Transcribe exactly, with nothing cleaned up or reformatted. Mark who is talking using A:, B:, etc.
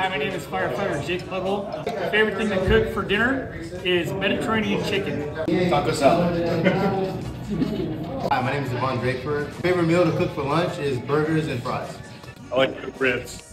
A: Hi, my name is Firefighter Jake Puggle. My favorite thing to cook for dinner is Mediterranean chicken.
B: Taco salad.
C: Hi, my name is Yvonne Draper. Favorite meal to cook for lunch is burgers and fries.
D: I like to cook ribs.